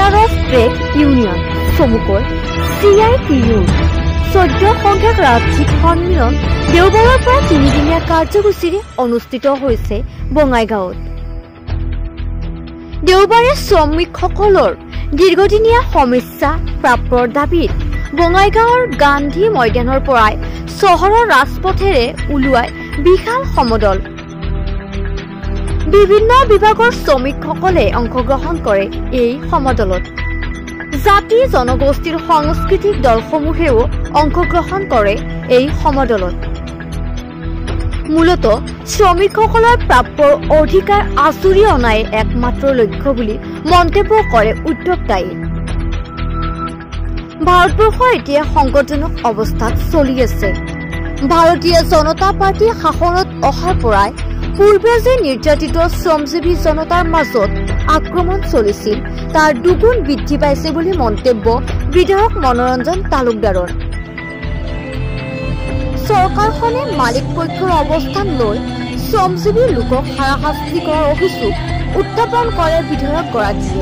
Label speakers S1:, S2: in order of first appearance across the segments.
S1: Of trade union চমুকৈ CITUৰ 14 সংখ্যক ৰাজ্যিক সন্মিলন দেওবাৰৰ পৰা 3দিনীয়া কাৰ্যসূচীৰে অনুষ্ঠিত হৈছে বঙাইগাঁৱত। দেওবাৰে শ্ৰমিকসকলৰ দীৰ্ঘদিনীয়া সমস্যা প্ৰাপ্যৰ দাবীত বঙাইগাঁৱৰ গান্ধী ময়দানৰ পৰাই চহৰৰ ৰাজপথেৰে ওলোৱাই বিশাল সমদল। বিভিন্ন বিভাগৰ শ্ৰমিকসকলে অংশগ্ৰহণ কৰে এই সমদলত। জাতি জনগোষ্ঠীৰ সাংস্কৃতিক দলসমূহেও অংশগ্ৰহণ কৰে এই সমদলত। মূলত শ্ৰমিকসকলৰ প্ৰাপ্যৰ অধিকাৰ আঁচুৰি অনাই একমাত্ৰ লক্ষ্য বুলি মন্তব্য কৰে উদ্যোক্তাই। ভাৰতবৰ্ষ এতিয়া সংকটজনক অৱস্থাত চলি আছে। ভাৰতীয় জনতা পাৰ্টী শাসনত অহাৰ পৰাই পূৰ্বে যে নিৰ্যাতিত শ্ৰমজীৱী জনতাৰ মাজত আক্ৰমণ চলিছিল তাৰ দুগুণ বৃদ্ধি পাইছে বুলি মন্তব্য বিধায়ক মনোৰঞ্জন তালুকদাৰৰ। চৰকাৰখনে মালিক পক্ষৰ অৱস্থান লৈ শ্ৰমজীৱী লোকক হাৰাশাস্তি কৰাৰ অভিযোগ উত্থাপন কৰে বিধায়কগৰাকীয়ে।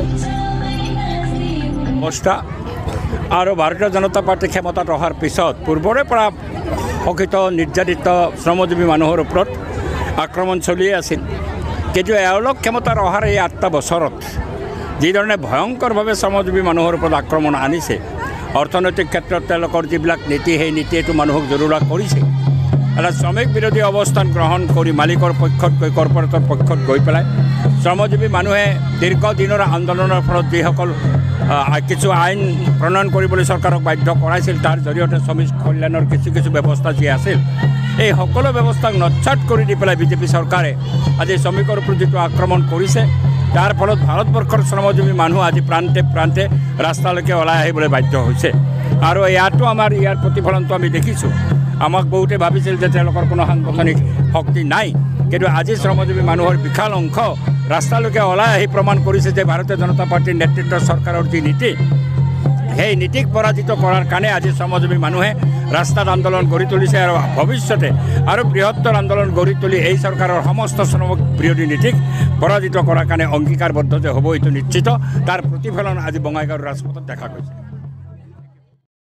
S2: আৰু ভাৰতীয় জনতা পাৰ্টি ক্ষমতাত অহাৰ পিছত পূৰ্বৰে পৰা শোষিত নিৰ্যাতিত শ্ৰমজীৱী মানুহৰ ওপৰত আক্ৰমণ চলিয়ে আছিল। কিন্তু এওঁলোক ক্ষমতাৰ অহাৰ এই 8টা বছৰত যিধৰণে ভয়ংকৰভাৱে শ্ৰমজীৱী মানুহৰ ওপৰত আক্ৰমণ আনিছে, অৰ্থনৈতিক ক্ষেত্ৰত তেওঁলোকৰ যিবিলাক নীতি সেই নীতিটো মানুহক জৰুৰা কৰিছে। এটা শ্ৰমিক বিৰোধী অৱস্থান গ্ৰহণ কৰি মালিকৰ পক্ষত গৈ কৰ্পৰেটৰ পক্ষত গৈ পেলাই শ্ৰমজীৱী মানুহে দীৰ্ঘদিনৰ আন্দোলনৰ ফলত যিসকল কিছু আইন প্ৰণয়ন কৰিবলৈ চৰকাৰক বাধ্য কৰাইছিল, তাৰ জৰিয়তে শ্ৰমিক কল্যাণৰ কিছু ব্যৱস্থা যি আছিল, এই সকলো ব্যৱস্থাক নস্যাৎ কৰি দি পেলাই বিজেপি চৰকাৰে আজি শ্ৰমিকৰ ওপৰত যিটো আক্ৰমণ কৰিছে, তাৰ ফলত ভাৰতবৰ্ষৰ শ্ৰমজীৱী মানুহ আজি প্ৰান্তে প্ৰান্তে ৰাস্তালৈকে ওলাই আহিবলৈ বাধ্য হৈছে। আৰু ইয়াতো ইয়াৰ প্ৰতিফলনটো আমি দেখিছোঁ। আমাক বহুতে ভাবিছিল যে তেওঁলোকৰ কোনো সাংগঠনিক শক্তি নাই, কিন্তু আজি শ্ৰমজীৱী মানুহৰ বিশাল অংশ ৰাস্তালৈকে ওলাই আহি প্ৰমাণ কৰিছে যে ভাৰতীয় জনতা পাৰ্টীৰ নেতৃত্বৰ চৰকাৰৰ যি নীতি, সেই নীতিক পৰাজিত কৰাৰ কাৰণে আজি শ্ৰমজীৱী মানুহে ৰাস্তাত আন্দোলন গঢ়ি তুলিছে। আৰু ভৱিষ্যতে আৰু বৃহত্তৰ আন্দোলন গঢ়ি তুলি এই চৰকাৰৰ সমস্ত শ্ৰমিক বিৰোধী নীতিক পৰাজিত কৰাৰ কাৰণে অংগীকাৰবদ্ধ যে হ'ব এইটো নিশ্চিত। তাৰ প্ৰতিফলন আজি বঙাইগাঁৱৰ ৰাজপথত দেখা গৈছে।